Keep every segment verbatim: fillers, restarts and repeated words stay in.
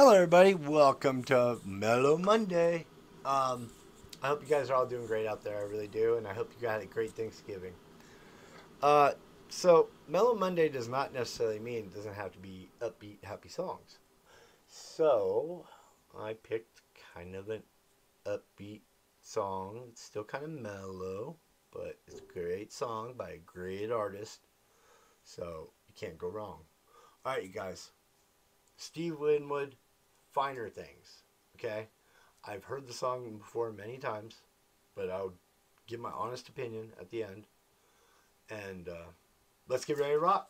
Hello, everybody. Welcome to Mellow Monday. Um, I hope you guys are all doing great out there. I really do, and I hope you had a great Thanksgiving. Uh, so Mellow Monday does not necessarily mean it doesn't have to be upbeat, happy songs. So I picked kind of an upbeat song. It's still kind of mellow, but it's a great song by a great artist. So you can't go wrong. All right, you guys. Steve Winwood, Finer Things. Okay? I've heard the song before many times, but I'll give my honest opinion at the end. And uh, let's get ready to rock.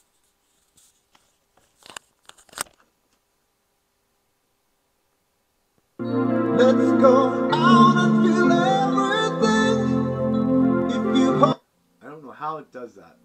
Let's go out and feel everything. If you hope. I don't know how it does that.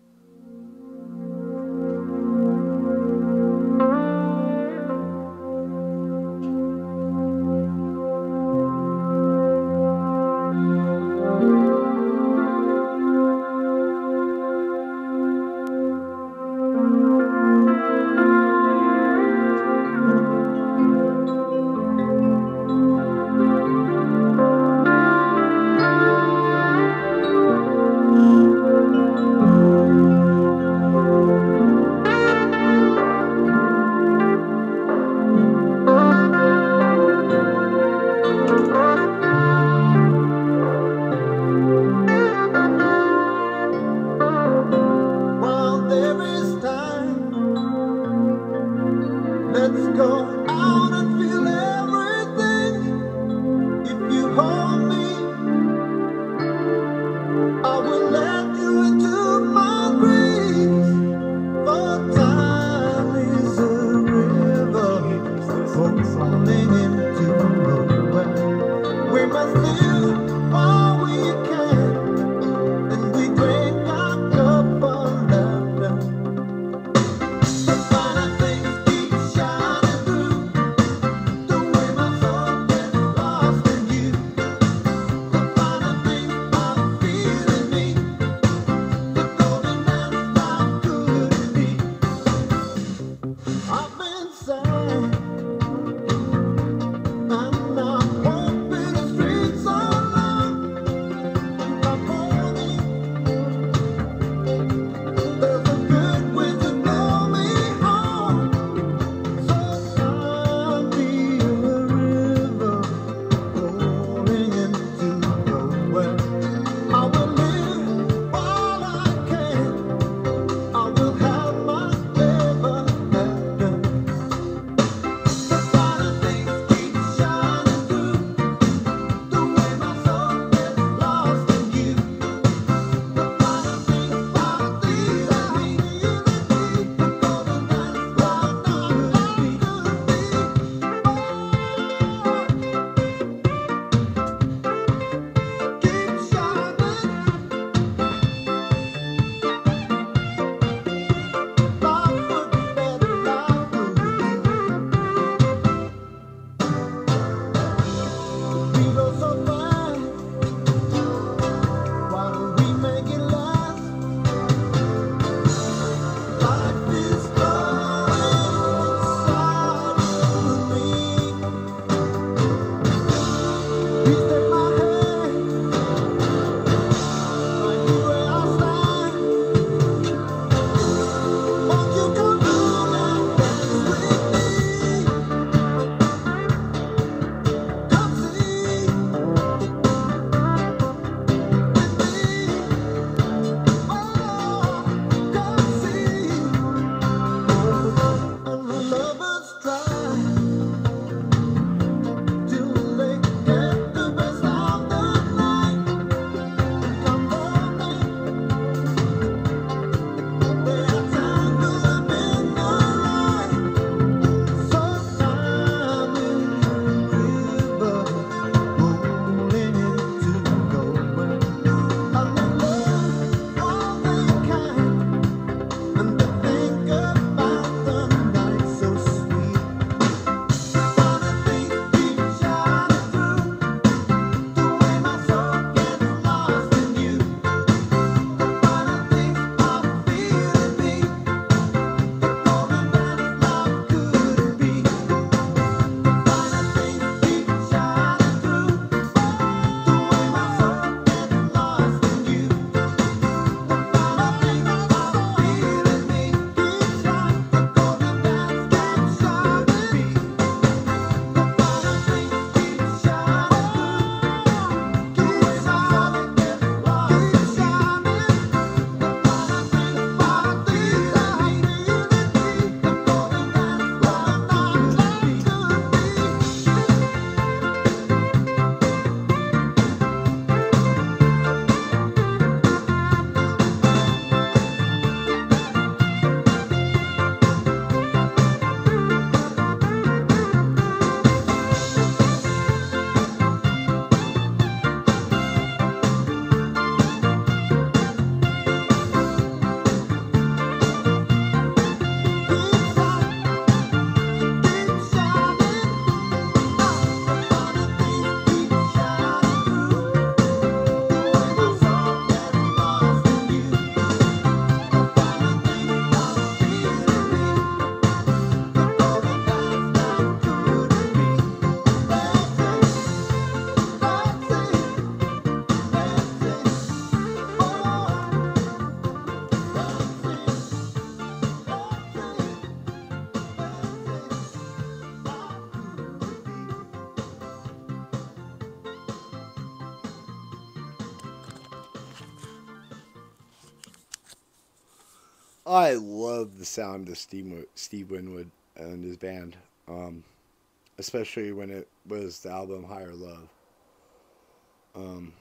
I love the sound of Steve Steve Winwood and his band, um, especially when it was the album Higher Love. Um,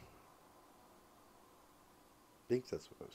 I think that's what it was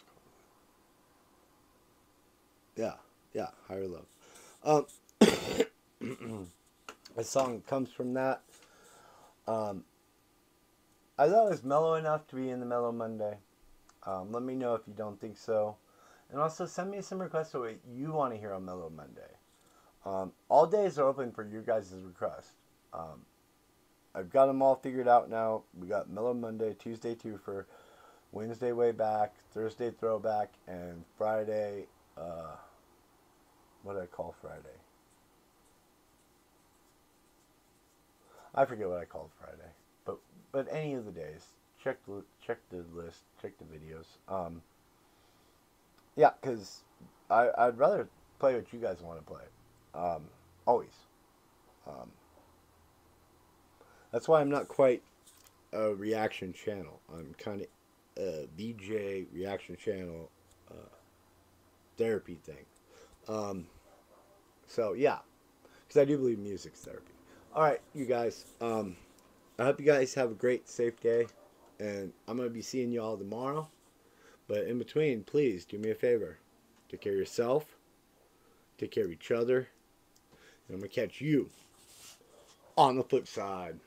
called. Yeah, yeah, Higher Love. Um, a song comes from that. Um, I thought it was mellow enough to be in the Mellow Monday. Um, let me know if you don't think so. And also send me some requests of what you want to hear on Mellow Monday. Um, all days are open for your guys' requests. Um, I've got them all figured out now. We got Mellow Monday, Tuesday two for Wednesday Way Back, Thursday Throwback, and Friday, uh, what did I call Friday? I forget what I called Friday. But but any of the days, check the, check the list, check the videos. Um, yeah, because I'd rather play what you guys want to play. Um, always. Um, that's why I'm not quite a reaction channel. I'm kind of a B J reaction channel uh, therapy thing. Um, so yeah, because I do believe music's therapy. All right, you guys. Um, I hope you guys have a great, safe day, and I'm gonna be seeing y'all tomorrow. But in between, please do me a favor. Take care of yourself. Take care of each other. And I'm gonna catch you on the flip side.